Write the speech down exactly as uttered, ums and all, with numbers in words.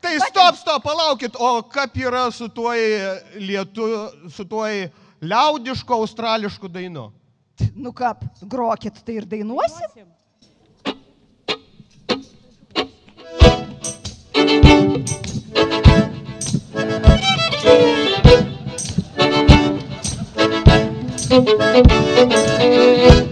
Tai stop, stop, palaukit, o kaip yra su tuo lietu, su tuo liaudišku australišku dainu? Nu kap, grokit, tai ir dainuosim? Thank you.